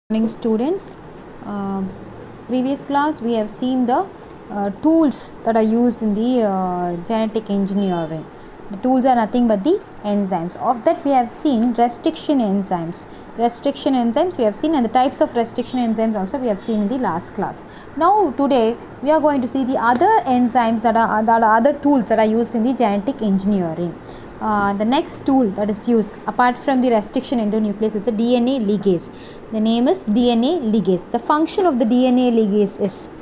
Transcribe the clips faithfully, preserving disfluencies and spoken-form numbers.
Morning students. uh, Previous class we have seen the uh, tools that are used in the uh, genetic engineering. The tools are nothing but the enzymes. Of that we have seen restriction enzymes. Restriction enzymes we have seen, and the types of restriction enzymes also we have seen in the last class. Now today we are going to see the other enzymes that are, that are other tools that are used in the genetic engineering. Uh, the next tool that is used apart from the restriction endonuclease is a D N A ligase. The name is D N A ligase. The function of the D N A ligase is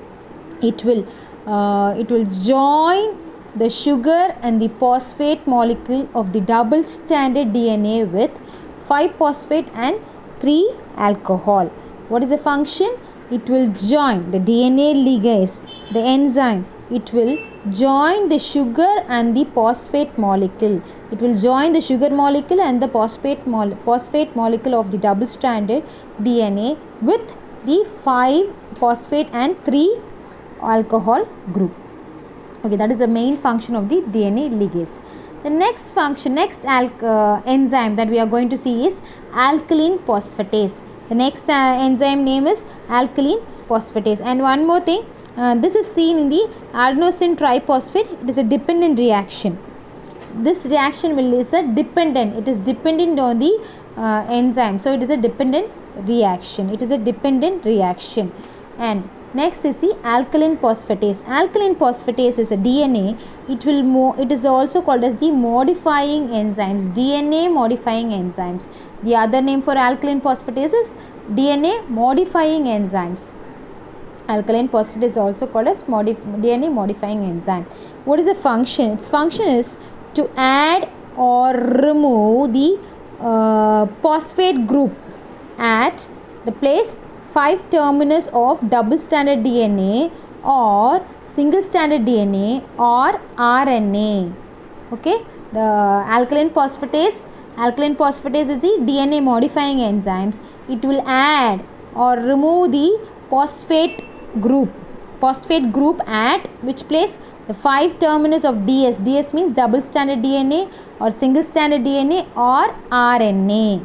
it will uh, it will join the sugar and the phosphate molecule of the double stranded D N A with five phosphate and three alcohol. What is the function? It will join the D N A ligase, the enzyme. It will join the sugar and the phosphate molecule. It will join the sugar molecule and the phosphate, mole phosphate molecule of the double stranded D N A with the five phosphate and three alcohol group. Okay, that is the main function of the D N A ligase. The next function, next uh, enzyme that we are going to see is alkaline phosphatase. The next uh, enzyme name is alkaline phosphatase. And one more thing, uh, this is seen in the adenosine triphosphate. It is a dependent reaction. This reaction will is a dependent. It is dependent on the uh, enzyme. So it is a dependent reaction. It is a dependent reaction. And next is the alkaline phosphatase. Alkaline phosphatase is a D N A. It will mo it is also called as the modifying enzymes. D N A modifying enzymes. The other name for alkaline phosphatase is D N A modifying enzymes. Alkaline phosphatase is also called as modif D N A modifying enzyme. What is the function? Its function is to add or remove the uh, phosphate group at the place five terminus of double stranded D N A or single stranded D N A or R N A. Okay, the alkaline phosphatase, alkaline phosphatase is the D N A modifying enzymes. It will add or remove the phosphate group, phosphate group at which place? The five terminus of D S. D S means double stranded D N A or single stranded D N A or R N A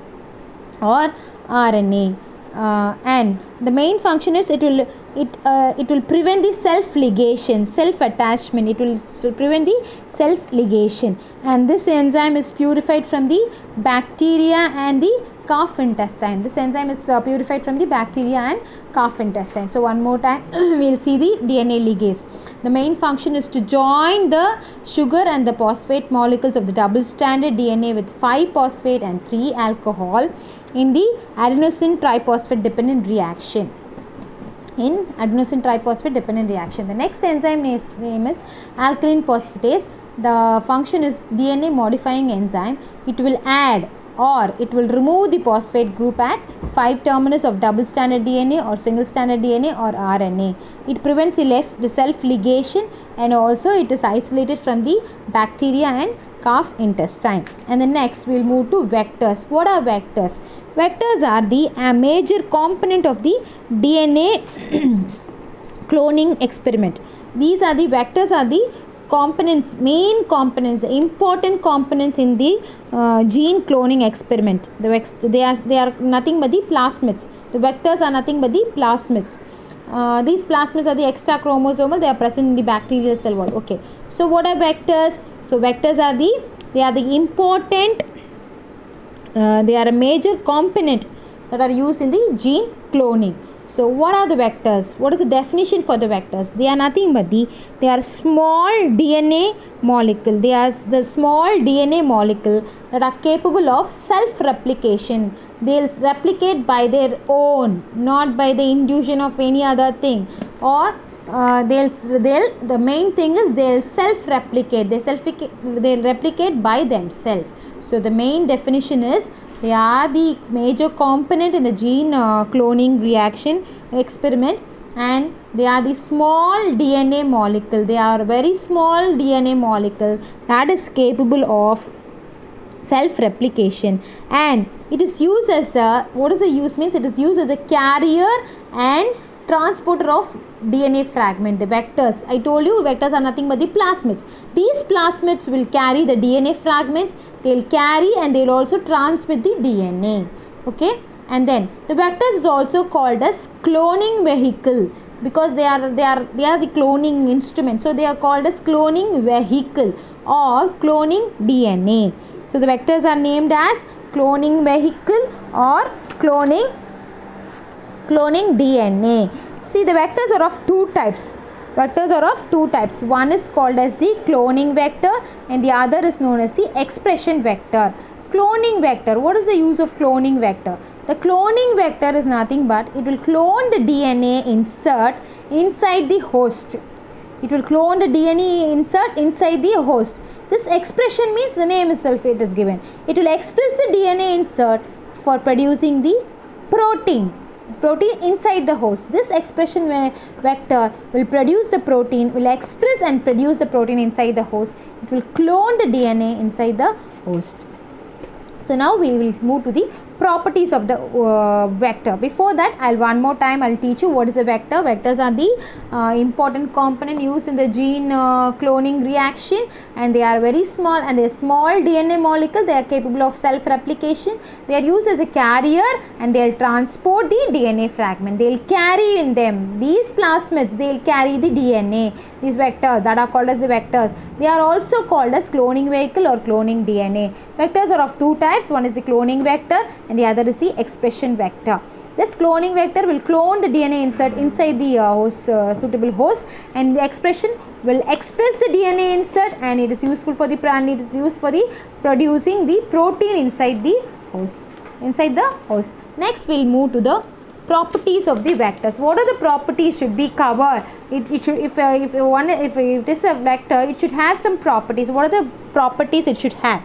or R N A. Uh, and the main function is it will it uh, it will prevent the self ligation, self attachment. It will prevent the self ligation, and this enzyme is purified from the bacteria and the calf intestine. This enzyme is uh, purified from the bacteria and calf intestine. So one more time we will see the D N A ligase. The main function is to join the sugar and the phosphate molecules of the double stranded D N A with five phosphate and three alcohol in the adenosine triphosphate dependent reaction. In adenosine triphosphate dependent reaction. The next enzyme name is alkaline phosphatase. The function is D N A modifying enzyme. It will add or it will remove the phosphate group at five terminus of double stranded D N A or single stranded D N A or R N A. It prevents the, left, the self ligation, and also it is isolated from the bacteria and calf intestine. And the next we will move to vectors. What are vectors? Vectors are the a major component of the D N A cloning experiment. These are the vectors are the components, main components, the important components in the uh, gene cloning experiment. The they are they are nothing but the plasmids. The vectors are nothing but the plasmids. Uh, these plasmids are the extra chromosomal. They are present in the bacterial cell wall. Okay. So what are vectors? So vectors are the they are the important. Uh, they are a major component that are used in the gene cloning. So what are the vectors? What is the definition for the vectors? They are nothing but the they are small D N A molecule. They are the small D N A molecule that are capable of self replication. They will replicate by their own, not by the induction of any other thing. Or uh, they'll they'll the main thing is they'll self replicate. They self they'll replicate by themselves. So the main definition is they are the major component in the gene uh, cloning reaction experiment, and they are the small D N A molecule. They are very small D N A molecule that is capable of self replication, and it is used as a, what is the use means it is used as a carrier and transporter of D N A fragment. The vectors, I told you vectors are nothing but the plasmids. These plasmids will carry the D N A fragments, they will carry and they will also transmit the D N A. Okay, And then the vectors is also called as cloning vehicle, because they are they are they are the cloning instrument, so they are called as cloning vehicle or cloning D N A. So the vectors are named as cloning vehicle or cloning cloning D N A. See, the vectors are of two types. Vectors are of two types. One is called as the cloning vector and the other is known as the expression vector. Cloning vector, what is the use of cloning vector? The cloning vector is nothing but it will clone the D N A insert inside the host. It will clone the D N A insert inside the host. This expression means the name itself it is given. It will express the D N A insert for producing the protein. Protein inside the host. This expression vector will produce the protein, will express and produce the protein inside the host. It will clone the D N A inside the host. So now we will move to the properties of the uh, vector. Before that, I'll one more time I'll teach you what is a vector. Vectors are the uh, important component used in the gene uh, cloning reaction, and they are very small and they are small D N A molecule. They are capable of self-replication. They are used as a carrier and they will transport the D N A fragment. They will carry in them these plasmids. They will carry the D N A. These vectors that are called as the vectors. They are also called as cloning vehicle or cloning D N A. Vectors are of two types. One is the cloning vector and the other is the expression vector. This cloning vector will clone the D N A insert inside the uh, host, uh, suitable host, and the expression will express the D N A insert, and it is useful for the and it is used for the producing the protein inside the host. Inside the host. Next, we will move to the properties of the vectors. What are the properties should be covered? It, it should if uh, if one if it is a vector, it should have some properties. What are the properties it should have?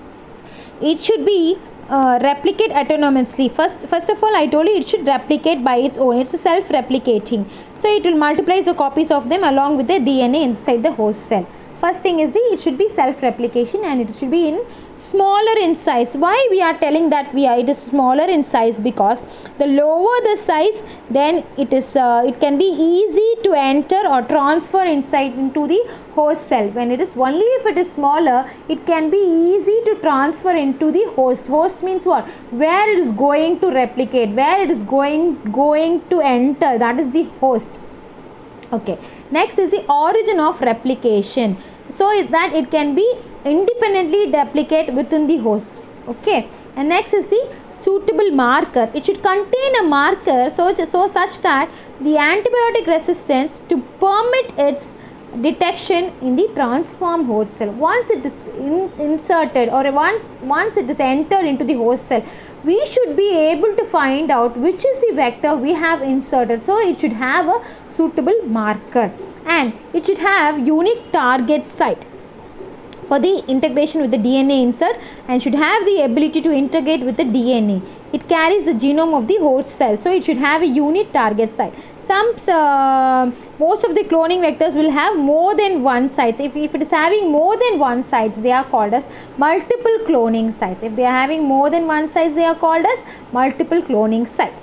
It should be uh, replicate autonomously. First, first of all, I told you it should replicate by its own. It's a self-replicating. So it will multiply the copies of them along with the D N A inside the host cell. First thing is the it should be self-replication and it should be in smaller in size. Why we are telling that we are it is smaller in size? Because the lower the size, then it is uh, it can be easy to enter or transfer inside into the host cell. When it is only if it is smaller, it can be easy to transfer into the host. Host means what? Where it is going to replicate, where it is going going to enter. That is the host. Okay, next is the origin of replication. So that it can be independently replicate within the host. Okay, and next is the suitable marker. It should contain a marker so, so such that the antibiotic resistance to permit its detection in the transformed host cell. Once it is in, inserted or once once it is entered into the host cell, we should be able to find out which is the vector we have inserted. So it should have a suitable marker and it should have unique target site for the integration with the D N A insert and should have the ability to integrate with the D N A. It carries the genome of the host cell, so it should have a unique target site. Some uh, most of the cloning vectors will have more than one sites. If, if it is having more than one sites, they are called as multiple cloning sites. If they are having more than one sites, they are called as multiple cloning sites.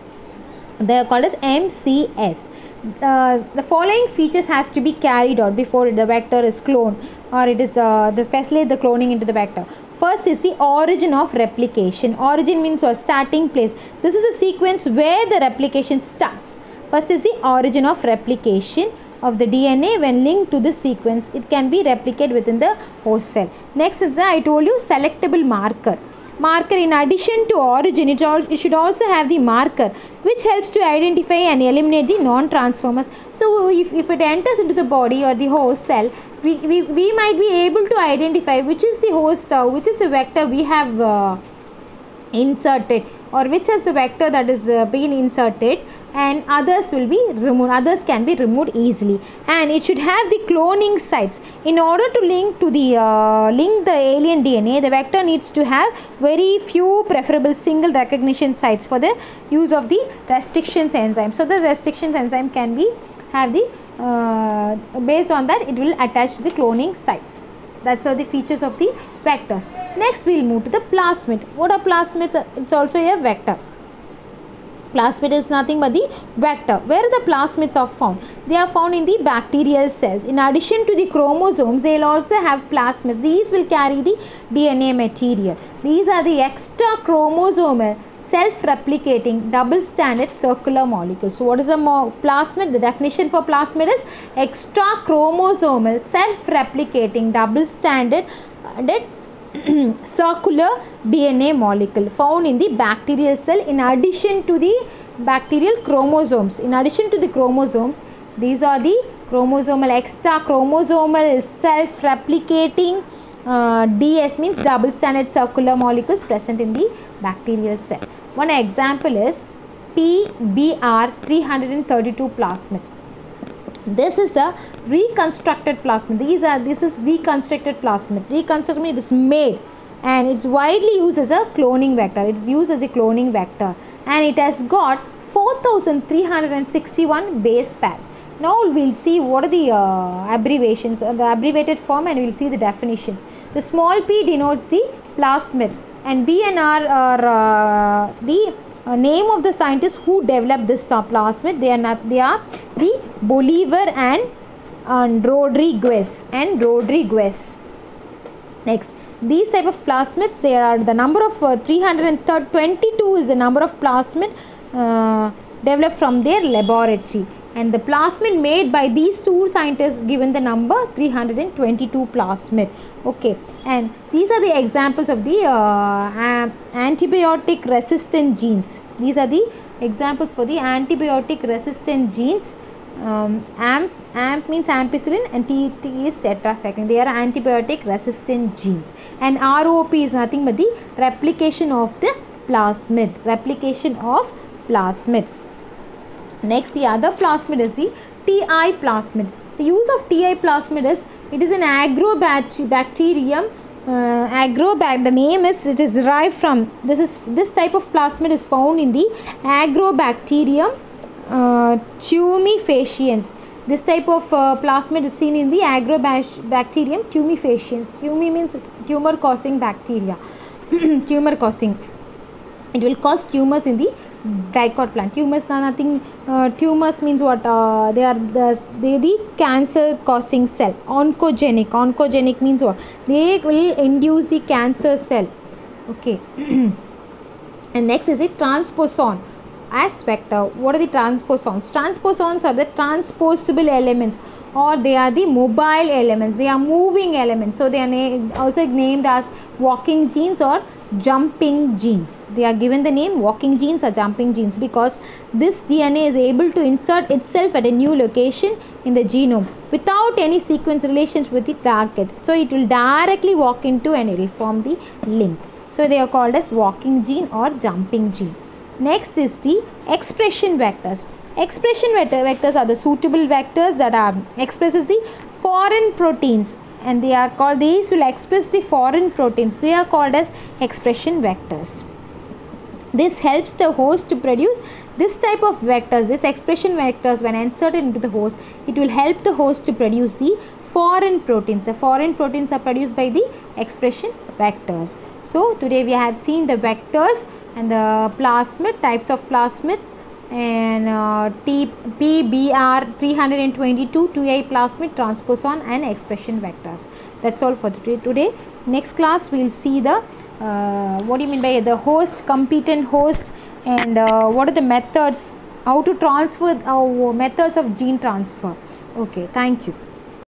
They are called as M C S. Uh, the following features has to be carried out before the vector is cloned or it is uh, the facilitate the cloning into the vector. First is the origin of replication. Origin means what? Starting place. This is a sequence where the replication starts. First is the origin of replication of the D N A when linked to the sequence. It can be replicated within the host cell. Next is the, I told you, selectable marker. Marker, in addition to origin, it, all, it should also have the marker which helps to identify and eliminate the non-transformers. So if, if it enters into the body or the host cell, we, we, we might be able to identify which is the host, uh, which is the vector we have uh, inserted or which is the vector that is uh, being inserted, and others will be removed. Others can be removed easily, and it should have the cloning sites. In order to link to the uh, link the alien D N A, the vector needs to have very few preferable single recognition sites for the use of the restrictions enzyme. So the restrictions enzyme can be have the uh, based on that it will attach to the cloning sites. That's all the features of the vectors. Next we will move to the plasmid. What are plasmids? It's also a vector. Plasmid is nothing but the vector. Where the plasmids are found? They are found in the bacterial cells. In addition to the chromosomes, they will also have plasmids. These will carry the D N A material. These are the extra chromosomal self-replicating double-stranded circular molecule. So what is a plasmid? The definition for plasmid is extra chromosomal self-replicating double-stranded circular D N A molecule found in the bacterial cell in addition to the bacterial chromosomes. In addition to the chromosomes, these are the chromosomal extra chromosomal self-replicating uh, D S means double stranded circular molecules present in the bacterial cell. One example is P B R three thirty-two plasmid. This is a reconstructed plasmid. These are this is reconstructed plasmid. Reconstructed means it is made, and it's widely used as a cloning vector. It's used as a cloning vector, and it has got four thousand three hundred sixty-one base pairs. Now we'll see what are the uh, abbreviations, uh, the abbreviated form, and we'll see the definitions. The small p denotes the plasmid, and B and R are uh, the uh, name of the scientists who developed this uh, plasmid. They are not, they are the Bolivar and, and Rodriguez and Rodriguez. Next, these type of plasmids, there are the number of uh, three hundred twenty-two is the number of plasmid uh, developed from their laboratory, and the plasmid made by these two scientists given the number three hundred twenty-two plasmid. Okay, and these are the examples of the uh, antibiotic resistant genes. These are the examples for the antibiotic resistant genes. Um, AMP, AMP means ampicillin, and T, T is tetracycline. They are antibiotic resistant genes, and R O P is nothing but the replication of the plasmid. Replication of plasmid. Next, the other plasmid is the T I plasmid. The use of T I plasmid is, it is an agrobacterium. Uh, agrobac the name is, it is derived from, this is this type of plasmid is found in the agrobacterium uh, tumefaciens. This type of uh, plasmid is seen in the agrobacterium tumefaciens. Tume means it's tumor causing bacteria. Tumor causing. It will cause tumors in the dicot plant. Tumors are nothing. Uh, tumors means what? Uh, they are the they the cancer causing cell. Oncogenic. Oncogenic means what? They will induce the cancer cell. Okay. And next is it transposon as vector. What are the transposons? Transposons are the transposable elements, or they are the mobile elements. They are moving elements. So they are na also named as walking genes or jumping genes. They are given the name walking genes or jumping genes because this D N A is able to insert itself at a new location in the genome without any sequence relations with the target. So it will directly walk into and it will form the link. So they are called as walking gene or jumping gene. Next is the expression vectors. Expression vector vectors are the suitable vectors that are expresses the foreign proteins, and they are called, these will express the foreign proteins. They are called as expression vectors. This helps the host to produce this type of vectors, this expression vectors. When inserted into the host, it will help the host to produce the foreign proteins. The foreign proteins are produced by the expression vectors. So today we have seen the vectors and the plasmid, types of plasmids, and uh, T, P B R three twenty-two, T I plasmid, transposon and expression vectors. That's all for today. Today, next class we will see the uh, what do you mean by the host, competent host, and uh, what are the methods, how to transfer, uh, methods of gene transfer. Okay, thank you.